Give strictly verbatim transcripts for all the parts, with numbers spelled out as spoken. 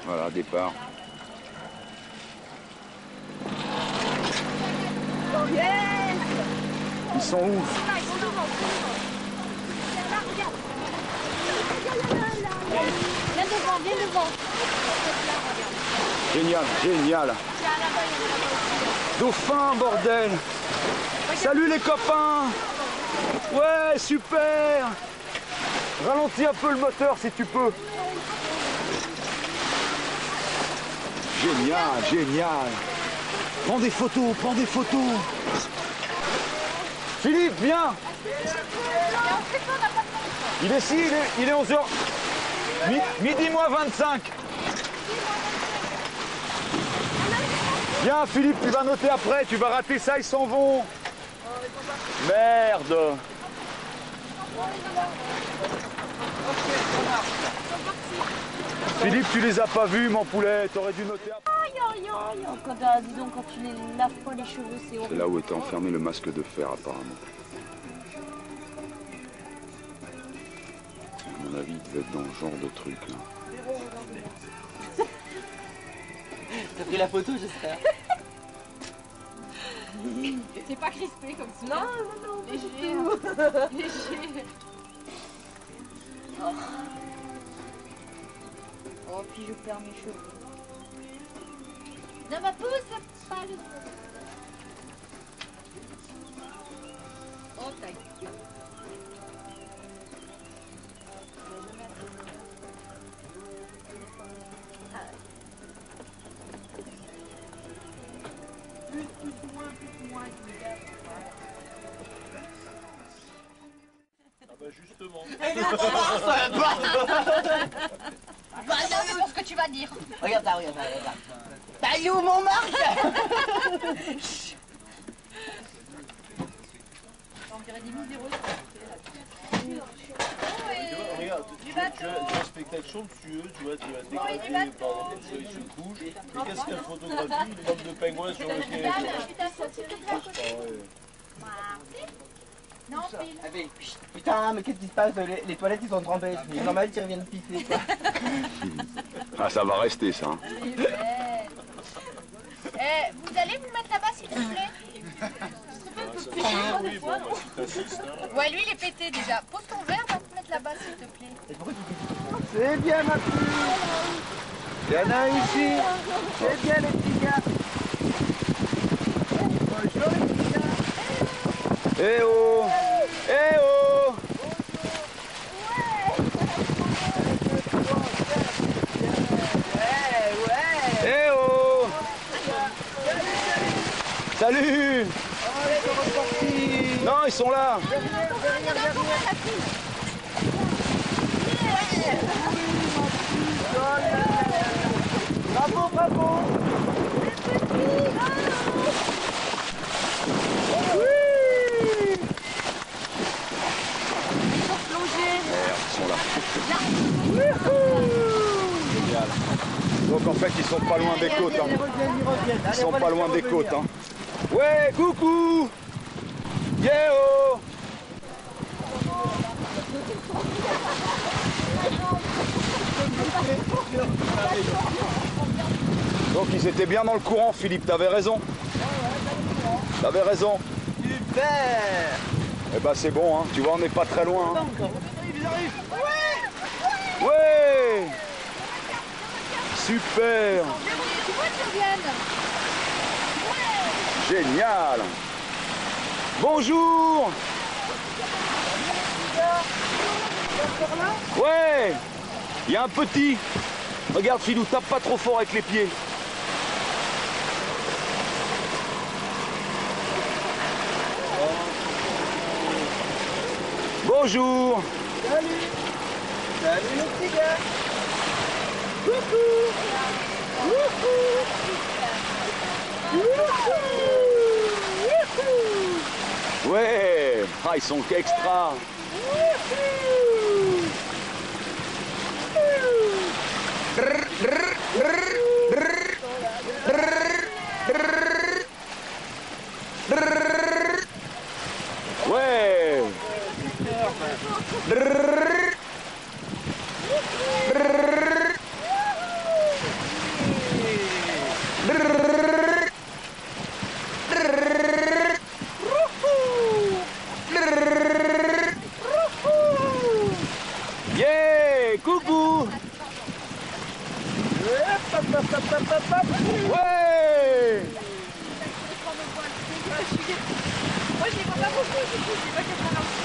Voilà, départ. Yes! Ils sont où? Viens devant, viens devant. Génial, génial. Dauphin, bordel. Salut les copains. Ouais, super. Ralentis un peu le moteur si tu peux. Génial, génial. Prends des photos, prends des photos. Philippe, viens. Il est ici, il est, il est onze heures. Midi moins vingt-cinq. Viens Philippe, tu vas noter après, tu vas rater ça, ils s'en vont. Merde. Philippe, tu les as pas vus, mon poulet, t'aurais dû noter après. Quand, euh, dis donc, quand tu les laves pas les cheveux, c'est horrible. C'est là où était enfermé le masque de fer, apparemment. À mon avis, il devait être dans ce genre de truc, là. T'as pris la photo, j'espère. C'est pas crispé comme ça. Non, non, non, Léger. Léger. Oh. Oh, puis je perds mes cheveux. Non, ma pousse, pas le... Oh, tac. Plus, plus, moins, plus, moins. Ah bah justement. Bah non, c'est pour ce que tu vas dire. Regarde ça, regarde ça, regarde ça. Bah, il est où mon marque? On dirait des miséreux. Regarde, tu, tu, tu, as, tu as un spectacle somptueux, tu vois, tu vas t'éclater pendant que le soleil se couche. Et qu'est-ce qu'elle photographie? Une bande de pingouins sur le quai. Non, pile. Ah, mais, putain, mais qu'est-ce qui se passe? Les, les toilettes ils sont trempées. C'est normal qu'ils reviennent pisser quoi. Ah, ça va rester, ça. Hein. Eh, vous allez vous mettre là-bas s'il vous plaît? Ah oui, bon, bah, si t'assistes, hein. Ouais, lui il est pété déjà. Pose ton verre, va te mettre là-bas s'il te plaît. C'est bien ma puce. Il y en a un ici. C'est bien les petits gars. Bonjour les petits gars. Eh oh! Eh oh! Eh oh! Salut! Non, ils sont là! Bravo, bravo. Ils sont là. Génial. Donc en fait, ils sont pas loin des côtes. Hein. Ils sont pas loin des côtes. Hein. Ouais, coucou! Yeah oh! Donc ils étaient bien dans le courant, Philippe, t'avais raison. T'avais raison. Super. Eh ben c'est bon, hein. Tu vois, on n'est pas très loin. Hein. Ouais! Super! Génial! Bonjour! Ouais! Il y a un petit. Regarde Philou, tape pas trop fort avec les pieds. Bonjour! Salut. Salut les petits gars. Coucou. Coucou. Ouais! Ah, ils sont extra! Ouais! Ouais! Moi, je les vois pas beaucoup, du coup, je sais pas qu'elle va lancer.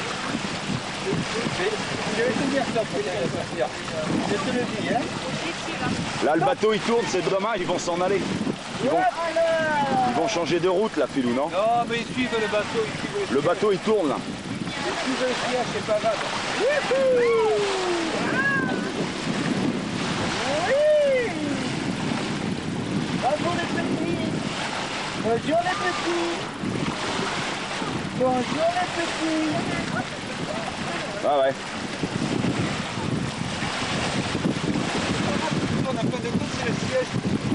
Je vais te dire ça pour sortir. Je te le dis, hein. Là, le bateau il tourne, c'est demain, ils vont s'en aller. Ils vont, ils vont changer de route là, Philou, non? Non, mais ils suivent le bateau, ils suivent Le bateau il tourne là. Ils suivent le siège, c'est pas grave. Bravo les petits. Bonjour les petits. Bonjour les petits. Ah ouais. On a plein de coups, c'est le siège.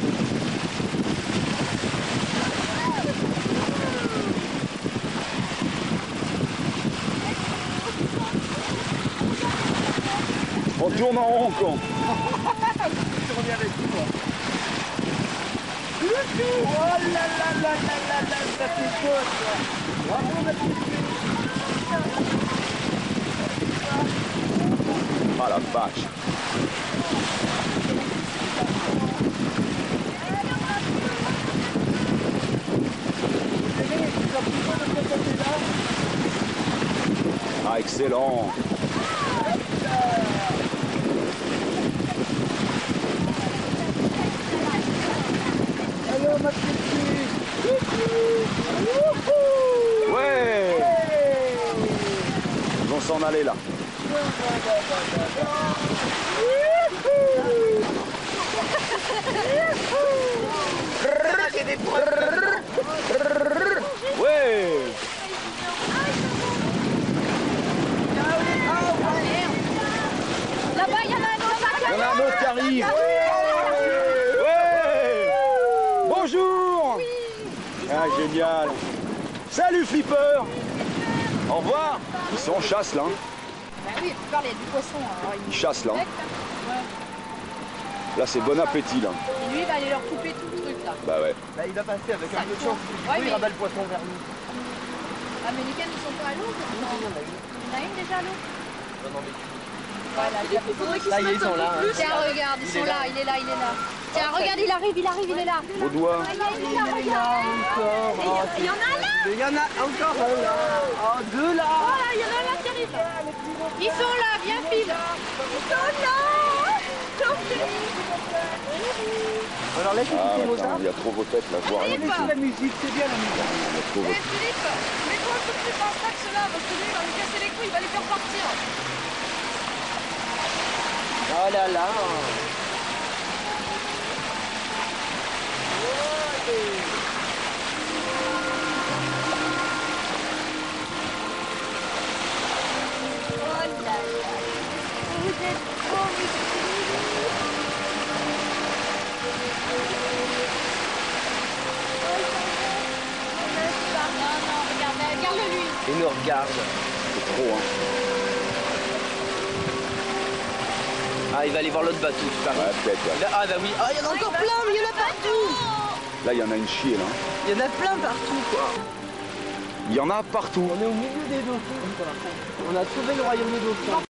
On tourne en rond quoi. Je reviens avec toi. Oh là là là là là là, ça fait beau ça. Bravo ma petite fille. Ah la vache. Ah excellent. Alors ma petite fille. Ouais. Ils vont s'en aller là. Ouais. Là-bas, il y en a un autre. Il y en a un autre qui arrive. Ouais. Bonjour. Ah génial. Salut Flipper. Au revoir. Ils sont en chasse là. Bah oui, tu parles, il y a du poisson. Alors, Ils chassent là. Ouais. Là c'est bon appétit là. Et lui, il va aller leur couper tout le truc là. Bah ouais. Là il va passer avec un peu de chance. Du coup Ouais, il mais- rabat le poisson vers nous. Ah, mais lesquels ne sont pas à l'eau? Il y en a une déjà à l'eau? Voilà, Là ils sont là. hein. tiens, regarde, ils sont là, il est là, il est là. Tiens, regarde, il arrive, il arrive, il est là. Vos doigts. Il est là, regarde. Encore. Oh, Il y en a là. Il y en a encore un là. Oh, deux là. Voilà, il y en a là qui arrive. Ils sont là, viens, file. Ils sont là. Alors laisse Ah écouter attends, Mozart. il y a trop vos têtes là, je vois rien du tout. La musique, c'est bien la musique. Il y a trop Eh vos- Philippe, mets-toi tout de suite dans ce axe-là, parce que lui, il va nous casser les couilles, il va les faire partir. Oh là là. Oh là là. Vous êtes trop Non, non, regarde, regarde lui. Il nous regarde. C'est trop hein. Ah, il va aller voir l'autre bateau, tu parles. Ouais peut-être. Ouais. Là, ah bah oui. Ah, il y en a encore plein, mais il y en a partout. Là il y en a une chier là. Il y en a plein partout quoi. Il y en a partout. On est au milieu des dauphins. On a trouvé le royaume des dauphins.